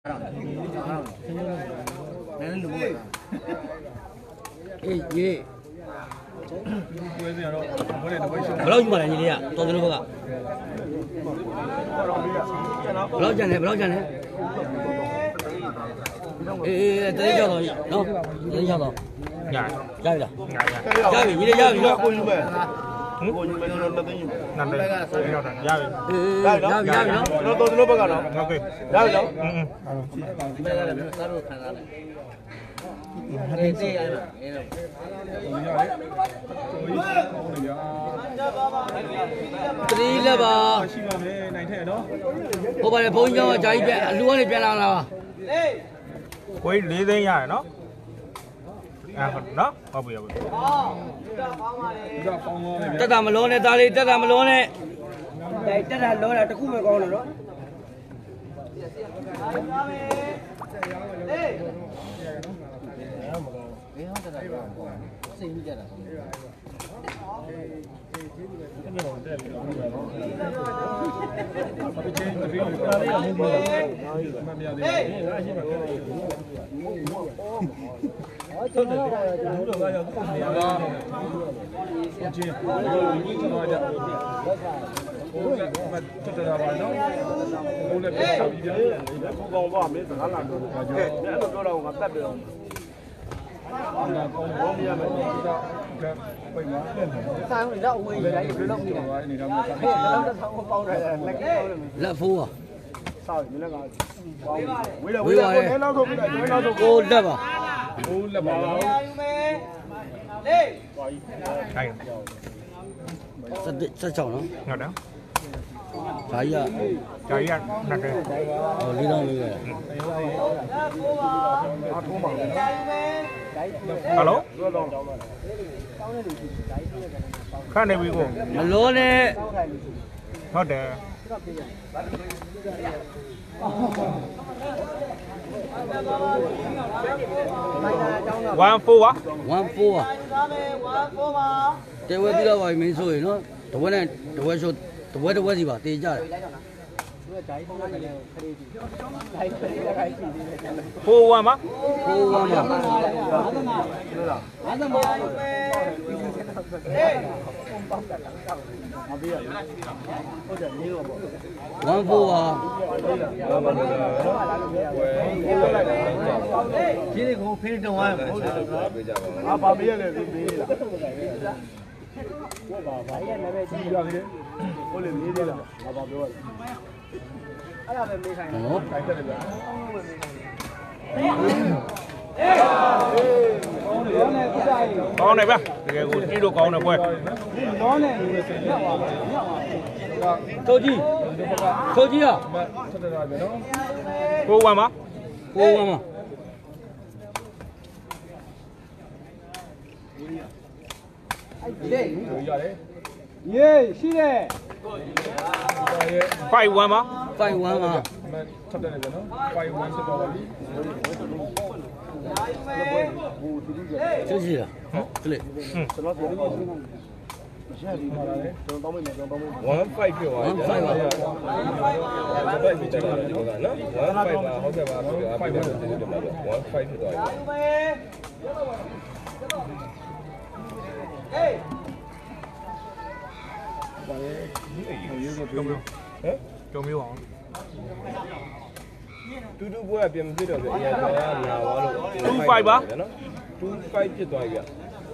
예. 블라우즈 말이야, 니네야. 또 들어가. 블라우즈네. 예, 때려줘, 너. 때려줘. 야, 야비다. 야비, 니네 야비. 응? 야비. 너 들어봐가. 오케이. 야비다. Three ba. Cô bà này phun nhau chạy luôn đi bên nào quay lý đây nhà nó đó có bây giờ tất cả mà lố này ta đi tất cả mà lố này đây tất cả lố là tôi không phải con nữa đó sao thì đâu quỳ vậy lông gì là phu à sao thì nó gọi quý rồi cô đập à sao chồng nó ngọt đó trái à nặng đây đi đâu đi alo khác này bị cô mà lố này hết để One full á? One full à? Thế bây giờ vậy mình rồi nó, tụi này số, tụi gì bảo tiền ra. Full one á? Full one à? One full à? Chỉ để có phê trong ai? Bà biết là gì là? Con này bác, cái đi đồ con này quay. Câu gì à? Cô qua mà? Cô qua mà? 예, 시래. Five one mà? Five one mà? Cái gì à? Cái này. One five kiểu à? One five à? One five kiểu à? Trông miêu hả? Tudo boa bem biết được vậy nhà vào luôn. Two five ba? Two five chết rồi kìa.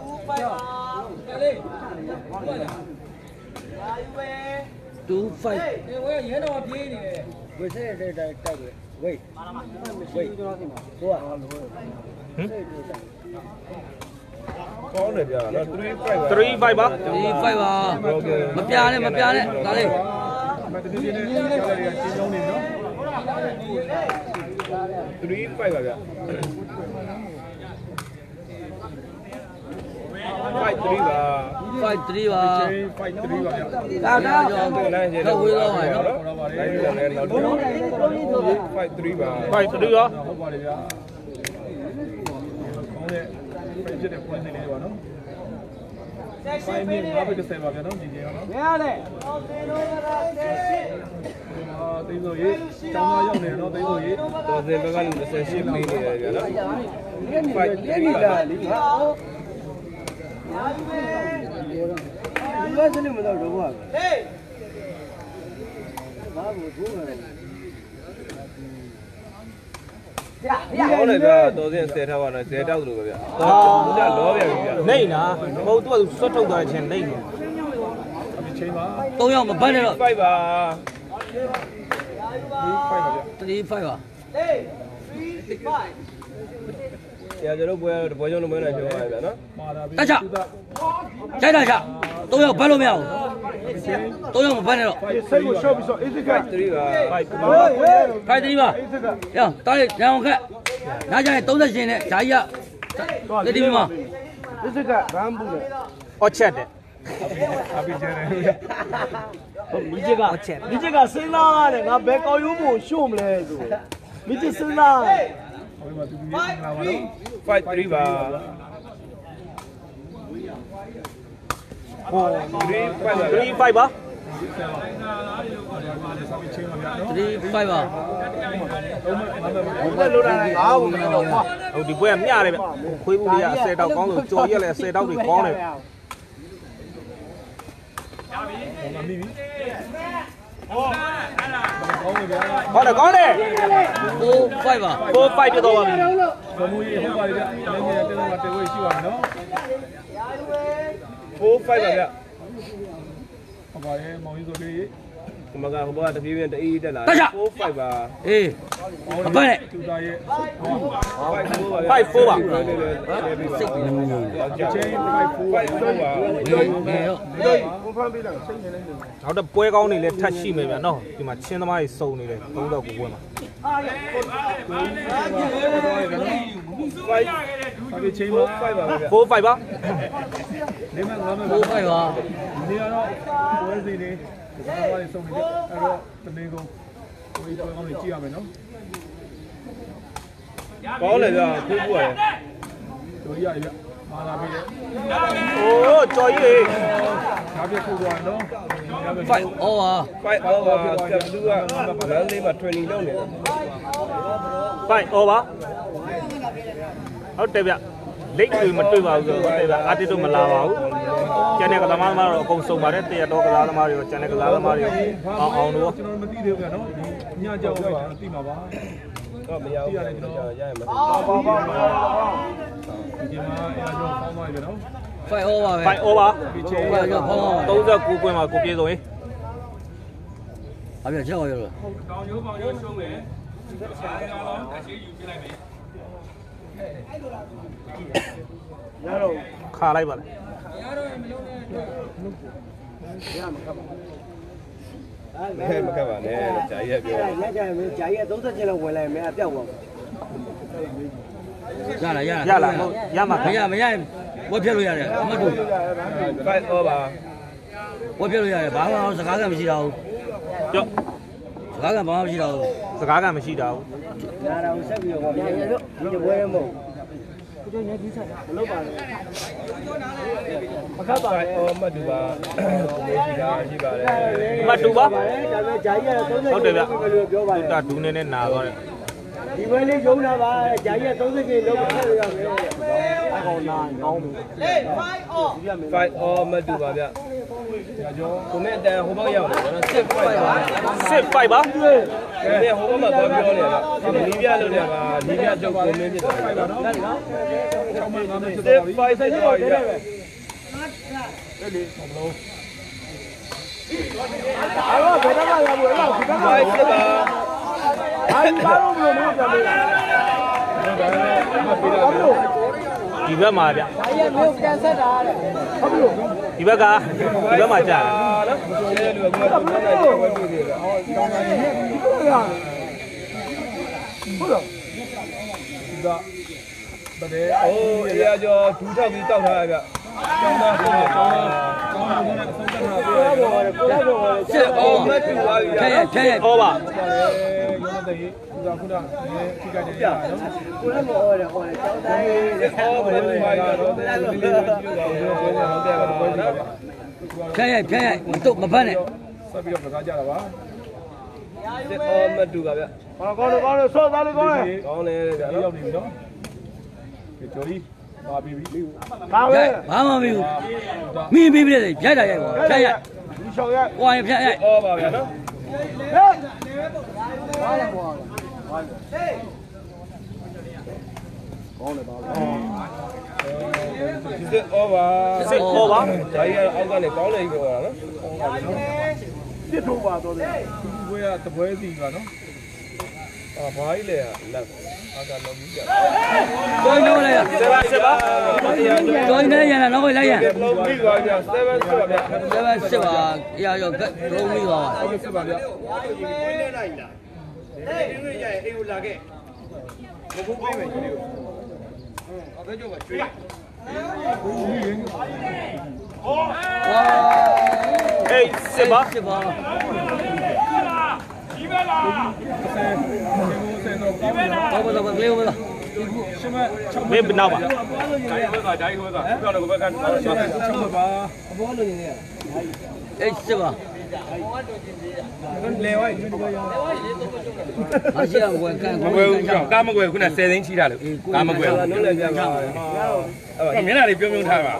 Two five. Có này kìa, nó Three five ba? Three five à? Mà bia đấy, ra đây. Three five kìa. Five three ba. Five three ba. Five three ba. Cao cho không quý đâu phải nó. Five three ba. Five three đó. 5မြင့်5ဘိတ်30ပါဗျာနော်ဒီကြီးရောနော်ဘယ်ရလဲသိဆိုရေးကျောင်းသားရောက်နေတော့သိဆိုရေးတော်စင်ဘက်က28ပေးနေတယ်ဗျာနော်5 3ပါလီဟာဒီကစနေမတော့တော့ပါဟေးဘာဘူးထိုးနေဟောလေဗျာတော်စင်10ထားပါတော့10တောက်လို့ပဲဗျာတော်ကလောပြန်ပြီဗျာနေနာမဟုတ်သူကဆွတ်ထုတ်သွားခြင်းနေနေဒီချိန်ပါ 3ယောက်မပတ်နဲ့တော့ 5ပါ 3 5ပါဗျာ 5ပါဆရာကျွန်တော်ပွဲချုံလုံးမနဲ့ပြောပါဗျာနော်မာတာပြီတက်ချကြိုက်တာချ3ယောက်ပတ်လို့မရဘူး3ယောက်မပတ်နဲ့တော့စိတ်ကိုရှော့ပြီးဆိုအေးစက 3ပါ5ပါဖိုက်3ပါရအောင်တားရအောင်ခက်နားကြရင်30ရှင်နဲ့ဂျာကြီးကတိတိမမအေးစကဘမ်းဘူးလေအော်ချက်တယ်အပိကျန်တယ်ဟုတ်မိချစ်ကမိချစ်ကစဉ်းစားရတယ်ငါဘယ်ကောက်ရိုးဖို့ရှို့မလဲဆိုမိချစ်စဉ်းစားဟိုမှာသူကြီးလာပါတော့5 3ပါဟော 3 5ပါ 3 5ပါ 3 5ပါဘယ်လိုလာလဲငါ့ကိုမတော့ကွာဟိုဒီပွဲကမျှတယ်ဗျခွေးဘူးတွေက10တောက်ကောင်းလို့ကြော်ရက်လဲ10တောက်တွေကောင်းတယ်ကောင်းတယ်ကောင်းတယ် 4 5ပါ 4 5ပြတော့ပါပြီဘမူကြီးဟုတ်ပါလေဗျာလည်းငယ်တဲ့တော့တေဝေးရှိပါမယ်နော်4 5ပါဗျာဟုတ်ပါရဲ့မောင်ကြီးဆိုလေးဒီမှာကဟိုဘကတပြေးပြင်းတအေးတက်လာ4 5ပါအေးမပတ်နဲ့သူသားရဲ့ 5 4 5 4ပါပါစိတ်ကလည်းမငြိမ်ချင်း5 4ပါဘူးငယ်တော့ကွန်ဖမ်းပေးလိုက်ချိန်နေနေနောက်တော့ပွဲကောင်းနေလဲထပ်ရှိမယ်ဗျာနော်ဒီမှာချင်းသမားတွေစုံနေတယ်3တော့ကိုပွဲမှာ 5ချင်းပါ5ပါဗျာ 4 5ပါနေမှာငါမ 4 5ပါနေကတော့ပွဲစီနေဒီမှာပါစုံနေတယ်အဲ့တော့တမင်ကုန်ဝေးပွဲကောင်းနေကြည့်ရမယ်နော်ကောင်းလေဗျာခိုးခိုးရတယ်တို့ရရဗျမာလာပြီလေအိုးကြော်ကြီးဒါပြခိုးသွားနော် 5 over 5 over ကလူကလမ်းလေးမှာ training လုပ်နေတယ် 5 over ဟုတ်တယ်ဗျလိတ်တွေမတွေ့ပါဘူးဆိုတော့တဲ့ဗျအာတစ်တို့မလာပါဘူးကျန်တဲ့ကစားသမားတော့အကုန်စုံပါတယ်တရတော်ကစားသမားတွေရောကျန်တဲ့ကစားသမားတွေအောင်တို့ကျွန်တော်မသိသေးဘူးဗျာနော်ဒီညကြောက်ပဲကျွန်တော်သိမှာပါတော့မရဘူးရတယ်ကျွန်တော်ရရမယ်ပါဒီမှာအားကြောင့်ဖောင်းသွားပြီနော် 5 over ပဲ 5 over ဒီချိန် 5ကြောင့်ဖောင်းပါ 39ပွဲမှာကိုပြေဆုံးရင်ဘာပြချက်ရောလို့တောင်ရိုးပေါင်ရိုးရှုံးမယ်အရှိယူပြလိုက်မယ်ရတော့ခါလိုက်ပါလားမကပ်ပါနဲ့ဂျာကြီးကပြောလက်ကြမယ်ဂျာကြီးက30ကျင်းလောက်ဝင်လိုက်မယ်အပြောက်သွားရလားဟုတ်ရမှာမရရင်ဝက်ပြက်လို့ရတယ်အမတ်တို့ 5 over ဝက်ပြက်လို့ရတယ်ဘာမှစကားကမရှိတော့ဘူးကြော့စကားကဘာမှမရှိတော့ဘူးစကားကမရှိတာဘူးလာတော့ဆက်ပြီးတော့ပြန်ရလို့ဒီပွဲမဟုတ်ကိုကျညကြီးဆိုင်မလုပ်ပါနဲ့မခတ်ပါနဲ့မတ်တူပါမရှိတာရှိပါတယ်မတူပါဒါပေမဲ့ဂျာကြီးက30 ဟုတ်တယ်ဗျပြောပါလေတာဒူးနေနဲ့နာသွားတယ်ဒီပွဲလေးရုံးတာပါဂျာကြီးက30ကျင်းလုံးထည့်ရမယ်အကောင်နာကောင်းပြီ 5 all မတ်တူပါဗျာကျော်ကိုမဲ့အတန်ဟိုဘက်ရောက်တယ်နော်6 5ပါ 6 5ပါဒီနေ့ဟိုဘက်မှာသွားပြောနေတယ်နီးပြလို့တယ်ပါနီးပြချုပ်ကိုမင်းဖြစ်တယ်နော်6 5 5ဆက်ကြော်ရအဲ့ဒီအားတော့ဘယ်တော့မှရဘူးအဲ့တော့ဒီဘက်က 5ဖြစ်ပါအားဒီဘာလို့မလို့မပြန်လို့ဒီဘက်မှာဗျဒါကြီးကမျိုးပြန်ဆက်တာတဲ့ဟုတ်ပြီဒီဘက်မှာကြာနော်ကျဲလူကဘာလို့လဲဝယ်ပြီးတယ်ဟောတောင်းတာနေဟုတ်လားဟုတ်လားဒီကတည်းအိုးအေးရကျော်ဒူးထောက်ပြီးတောက်ထားရဗျတောင်းတာတောင်းတာနဲ့အဆုံးသတ်တာပြရတယ်ကိုယ်ကတော့ချက်အော်မတ်တူပါပြီချက်ဟောပါရုံးတဲ့ဒါခုနကထိခိုက်နေရနော်ကိုလည်းမအော်တယ်ဟောတယ်ကျောင်းသားအော်ဘယ်လိုပါရတော့တယ်လေးလေးကြည့်လို့တော့ပွဲနေတော့တဲ့ကပွဲနေပါဗျာဖြတ်ရိုက်မတော့မဖတ်နဲ့ဆက်ပြီးတော့ကစားကြတာပါစစ်အော်မတူပါဗျာကောင်းတယ်ဆော့သားလေးကောင်းတယ်ကောင်းတယ်ဗျာရောက်နေပြီနော်ကျော်ကြီးပါပြီပြီဒါပဲဘာမှမပြီးဘူးမိပြီးပြီလေဖြတ်တာရိုက်ပါဖြတ်ရိုက်ဒီချောင်းရဟိုရဖြတ်ရိုက်အော်ပါဗျာနော် စစ်အော်ပါစစ်ခေါ်ပါဒါကြီးအောက်ကနေကောင်းတယ်ကြီးပြောတာနော်စစ်ထိုးပါတော့တယ်သူ့ဘွဲကတပွဲစီပါနော်အာဘာကြီးလဲလက်အာကလုံးကြီးကြကိုင်းတော့လိုက်ရစစ်ပါစစ်ပါကိုင်းနေရလားတော့လိုက်ရလုံးပြီးပါဗျာ7ပါဗျာဒါပဲစစ်ပါအရာရောလုံးပြီးသွားပါဟုတ်စစ်ပါဗျာအေးစစ်ပါစစ်ပါ 10 တော့ကလေးမလားရှမ6 မင်းဘနောက်ပါဓာကြီးဘက်ကဓာကြီးဘက်ကပြောတော့ဘက်က6ပါဘောလုံးနေအေးစစ်ပါလေဝိုင်းဒီဘောရောမရှိအောင်ဝင်ကန်မကွယ်ဘူးကားမကွယ်ခုန10သိန်းချိတာလို့ကားမကွယ်ဘူးနုံးလည်းပြပါပါအဲ့မျက်နှာလေးပြုံးပြုံးထားပါ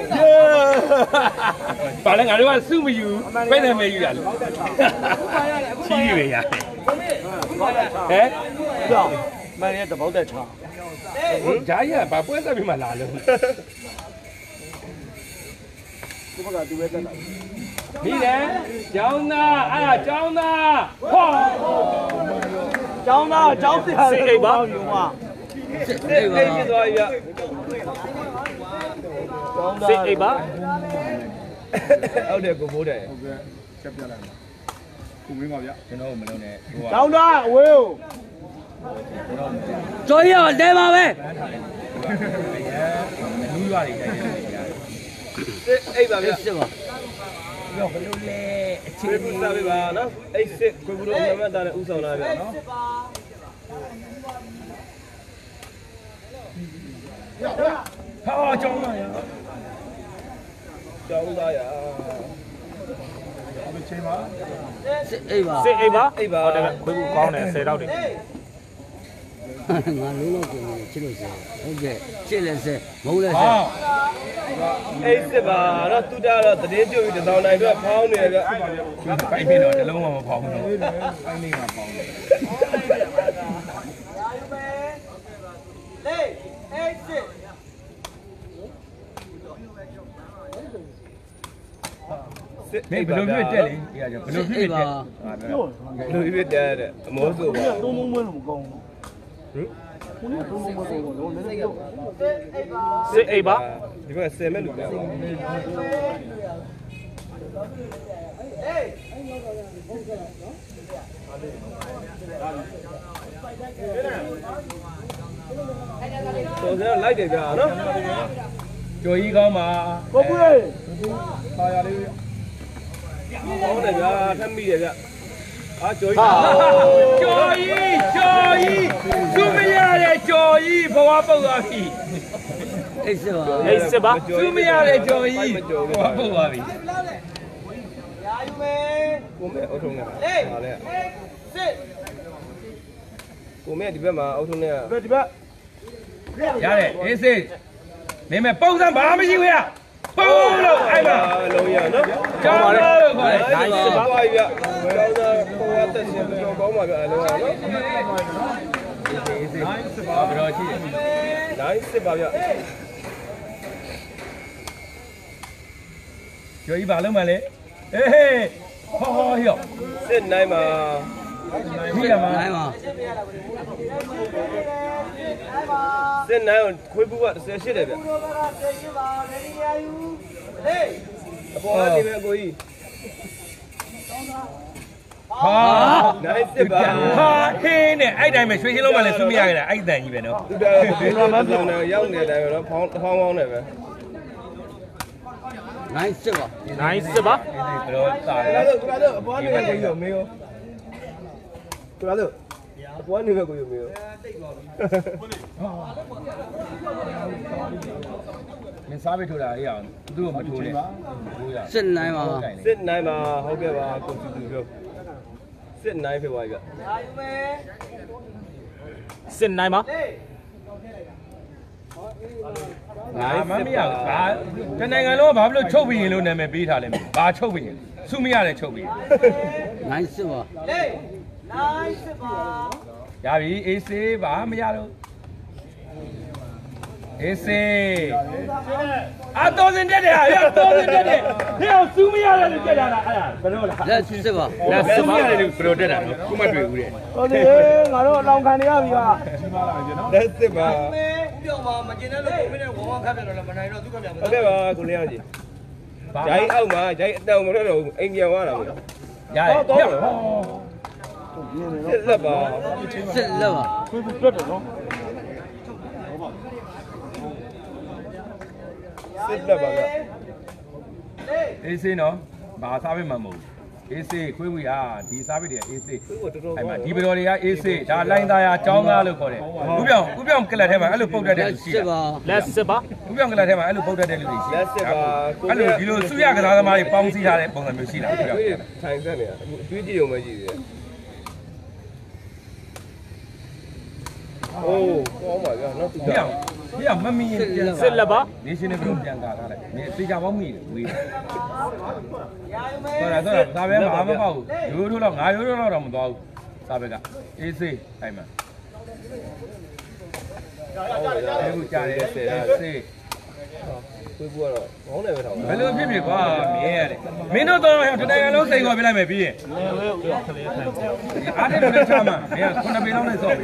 ပါလဲငါတို့ကစုမယူပဲ့တယ်မဲယူရလို့ချီးရရဟဲ့ကြောင်းမန်ရဲ့တပေါက်တက်ချာဂျာကြီးကဘာပွဲဆက်ပြီးမှလာလို့ဒီဘက်ကသူပဲတက်တာဒီလေကျောင်းသားအဲ့ဒါကျောင်းသားဟောကျောင်းသားကျောင်းဆရာလေးပါယူမှာစစ်အေးပါဖြစ်သွားပြီဗျကျောင်းသားစစ်အေးပါဟုတ်တယ်ကိုမိုးတယ်ဟုတ်ကဲ့ချက်ပြလိုက်ပါကိုမင်းပါဗျကျွန်တော်မလုံးနဲ့ဟိုကကျောင်းသားအဝေးကိုကျော်ရအောင်တဲပါပဲလူရွာတွေတိုင်းတယ်စစ်အိပ်ပါဗျစစ်ပါတော့ဘလို့လဲအချချေင်းပူစားပေးပါနော်အိပ်စစ်ကိုဘူးတို့ညမတာနဲ့ဥဆောင်လာဗျနော်ဟောကျောင်းသားရကျောင်းသားရအမချင်းပါစစ်အေးပါစစ်အေးပါဟုတ်တယ်ခွေးကူကောင်းတယ်10တောက်တွေငါလုံးလုံးကိုချစ်လို့စဟုတ်ကဲ့ချစ်လဲစမုန်းလဲစအိပ်စစ်ပါနော်တူတာတော့တည်င်းကြွပြီးတောင်တိုင်းအတွက်ဖောင်းနေဗျဘိုက်ပင်တော့တလုံးမှမဖောက်ဘူးနော်အဲ့နေမှာဖောင်းတယ်မင်းဘလို့ပြည့်တက်လေဒီကကြောင့်ဘလို့ပြည့်တက်လူပြည့်တဲ့အမိုးဆိုပါသုံးမွေးလို့မကောင်းဘူးဟင်သုံးမွေးလို့တော့လည်းတော့စစ်အေးပါဒီဘက်10မဲ့လူပြပါတော်စလိုက်တယ်ကြာနော်ကျော်ကြီးကောင်းပါကိုပွေးပါရလေးကောင်းတယ်ဗျာထပ်မိတယ်ဗျအာကျော်ကြီးကျော်ကြီးသူမရတဲ့ကျော်ကြီးဘဝပုတ်သွားပြီအေးစစ်ပါအေးစစ်ပါသူမရတဲ့ကျော်ကြီးဘဝပုတ်သွားပြီကိုမဲအုတ်ထုံးနေတာဟာလေစစ်ကိုမဲဒီဘက်မှာအုတ်ထုံးနေတာဒီဘက်ရတယ်အေးစိတ်မင်းမပုံစံဘာမှမရှိဘူးရပုံလို့အဲ့မှာလုံးရနော်ကျောင်းသားလို့ခေါ်တယ်နိုင်စစ်ပါပါဗျာကျောင်းသားပေါ်ရတဲ့ရှင်တော်ကောင်းပါဗျာအလုံးရနော်အေးစိတ်ဘာလို့ရှိနိုင်စစ်ပါဗျာကျော်ကြီးဘာလုပ်မှလဲအေးဟောဟောစစ်နိုင်မှာမိရမှာနိုင်ပါစစ်နိုင်ကိုခွေးပူက18တယ်ဗျအပေါ်ကနေပဲအကိုကြီးဟာနိုင်စစ်ပါဟာဟင်းနဲ့အဲ့တိုင်းပဲရွှေချင်းလုံးမှလည်းသူမရခဲ့တာအဲ့တန်ကြီးပဲနော်သူတာဘေးမှာပြောင်းနေရောက်နေတယ်နော်ဖောင်းဖောင်းနေပဲနိုင်စစ်ပါနိုင်စစ်ပါဘယ်တော့တာလဲသူကတော့အပေါ်ကနေကိုကြီးရောမေးရောသူကတော့ဘွားနေမဲ့ကိုယူမျိုးမင်းစားပြီးထိုးတာအေးအောင်သူ့ကိုမထိုးနဲ့ထိုးရစစ်နိုင်ပါစစ်နိုင်ပါဟုတ်ကဲ့ပါကိုစုသူပြောစစ်နိုင်ဖြစ်သွားပြီဗျစစ်နိုင်ပါငါမမရဘူးဘာတနိုင်ငံလုံးကဘာလို့ချုပ်ပြီးရင်လို့နာမည်ပေးထားလဲဘာချုပ်ပြီးရင်စုမရတယ်ချုပ်ပြီးနိုင်စစ်ပါရပြီအေးစေးဘာမရတော့အေးစေးအတော်စင်တက်တယ်ဟာတော်စင်တက်တယ်ဟဲ့အောင်စုမရတယ်လို့ကြက်လာတာအဲ့ဒါဘယ်လိုလားလက်စစ်ပါလက်စုမရတယ်လို့ဘယ်လိုတက်တာနော်ခုမှတွေ့ဘူးတဲ့ဟုတ်တယ်ငါတို့အလောင်းခံနေရပြီကလက်စစ်ပါပြောင်းပါမကျင်တဲ့လို့ကိုမင်းနဲ့ဝဝခတ်ပြတော့လည်းမနိုင်တော့သူကပြန်မဟုတ်ကဲ့ပါကိုလင်းအောင်ကြီးဂျိုင်းအောက်မှာဂျိုင်းအတောင်မလို့တော့အိမ်ပြန်သွားတာပေါ့ရတယ်ဟေ့စစ်လက်ပါစစ်လက်ပါစစ်လက်ပါဗျအေးစေးနော်ဘာစားပေးမှမဟုတ်အေးစေးခွေးဝီဟာဒီစားပေးတယ်အေးစေးကိုတော်တော်အဲ့မှာဒီဘတော်တွေကအေးစေးဒါလိုင်းသားရအကြောင်းသားလို့ခေါ်တယ်ဥပြောင်ကလတ်ထဲမှာအဲ့လိုပုတ်တတ်တဲ့လက်လူရှိစစ်တာပါလက်စစ်ပါဥပြောင်ကလတ်ထဲမှာအဲ့လိုပုတ်တတ်တဲ့လူတွေရှိလက်စစ်ပါအဲ့လိုဒီလိုစုရကစားသမားတွေပေါင်းစည်းထားတဲ့ပုံစံမျိုးရှိတာဥပြောင်တွေးထိုင်ဆက်နေတာတွေးကြည့်ရုံပဲကြည့်တယ်โอ้ကောင်းပါဗျာနော်ဟေ့အောင်မမီရင်ပြန်စစ်လက်ပါနေရှင်နဲ့ပြုံးပြန်ကာထားလိုက်နေသေချာပေါင်းမိတယ်ဝေးတော့ဒါပဲမအားမပေါ့ဘူးရိုးရိုးတော့ငါရိုးရိုးတော့မသွားဘူးစားဘက်ကအေးစေးအဲ့မှာအဲ့ခုကြားတယ်စေးကိုဘူးကတော့ခေါင်းလည်းပဲထောင်ဘယ်လိုဖြစ်ဖြစ်ကွာမြင်ရတယ်မင်းတို့တော့တနိုင်ငံလုံးစိန်ခေါ်ပြလိုက်မယ်ပြီးရင်အားတယ်လို့ချမှာမင်းက9ပေလောက်နဲ့စော့ပြီ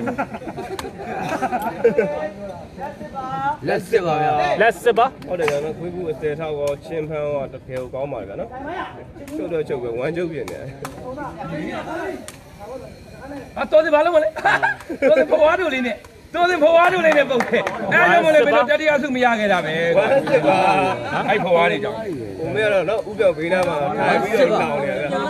လက်စစ်ပါဗျာလက်စစ်ပါဟုတ်တယ်ဗျာနော်ကိုဘူးအသေးထောက်ရောချင်းဖန်းရောတကယ်ကောင်းပါဗျာနော်ချုပ်တော့ချုပ်ပဲဝမ်းချုပ်ပြင်နေတော်တယ်ဘာလို့မလဲတော်တယ်ဘဝတို့လေးနဲ့တော်တယ်ဘဝတို့လေးနဲ့ပုတ်ခဲ့အဲ့လိုမလဲဘယ်လိုတတိယဆုမရခဲ့တာပဲဝမ်းစစ်ပါအဲ့ဘဝတွေကြောင့်ကိုမေကတော့နော်ဥပြောက်ဘေးနားမှာထိုင်ပြီးတော့တောင်းနေရတယ်ဟမ်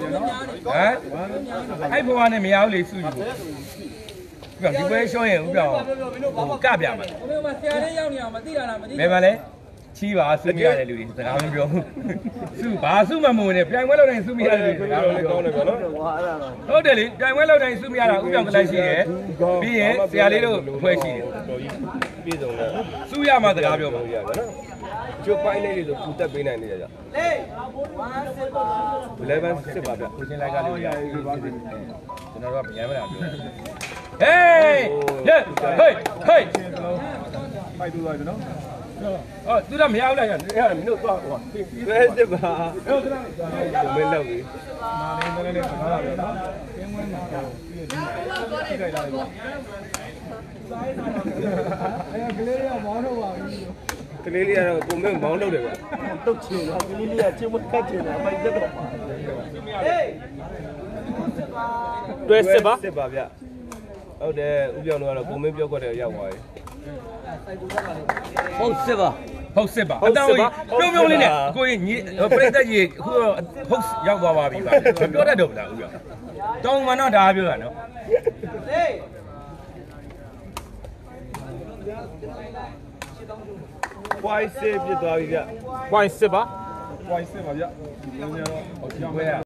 အဲ့ဘဝနဲ့မရဘူးလေစုယူဖို့ဒီပွဲရှော့ရင်ဥပြောင်းကပြမှာဘယ်မှာဆရာလေးရောက်နေအောင်မသိတာလားမသိဘယ်မှာလဲချီးပါစုမရတဲ့လူတွေစကားမပြောဘူးစုဘာစုမမဝင်နဲ့ပြိုင်ပွဲလောက်တိုင်းစုမရတဲ့လူတွေစကားမပြောကောင်းတယ်ဗျာနော်ဟုတ်တယ်လေပြိုင်ပွဲလောက်တိုင်းစုမရတာဥပြောင်းကလေးရှိတယ်ပြီးရင်ဆရာလေးတို့အဖွဲ့ရှိတယ်တော်ကြီးပြည်စုံတယ်စုရမှစကားပြောမှာရပါနော်ကျုပ်ပိုင်းလေးတွေဆိုပူတက်ပေးနိုင်နေကြကြ11စစ်ပါဗျကိုချင်းလိုက်ကလေးရကျွန်တော်တို့ကဗျာမလားပြောဟေးဟေးဟေးဖိုက်တူသွားပြီနော်အော်သူကမရဘူးလားအဲ့ဒါမင်းတို့သွားဟိုပဲစစ်ပါဟုတ်ကဲ့ကိုမေလောက်ပြီမာလင်းလည်းခါလာပြီနော်ကျင်းဝင်းမှာပြီးတော့ထိခိုက်လာပြီအဲ့ကလေးရမောင်းတော့ပါပြီကလေးလေးကတော့ကိုမေမောင်းလုပ်တယ်ဗျတုတ်ချင်တာကလေးလေးကချင်းမကတ်ချင်တာမိုက်တက်တော့ပါတွဲစစ်ပါစစ်ပါဗျဟုတ်တယ်ဥပြောင်းတော့ကိုမင်းပြောခွက်တယ်ရောက်သွားပြီဟုတ်စစ်ပါဟုတ်စစ်ပါအတောင်ကြီးပြုံးပြုံးလေးနဲ့ကိုကြီးညီပြိတ္တကြီးအခုဟုတ်ရောက်သွားပါပြီပါပြောတတ်တော့မလားဦးပြောတောင်းမှတော့ဒါပြောတာနော်ပွိုင်းစစ်ပြစ်သွားပြီဗျ point စစ်ပါပွိုင်းစစ်ပါဗျဒီလိုမျိုးတော့ဟုတ်ပြီဘယ်ရ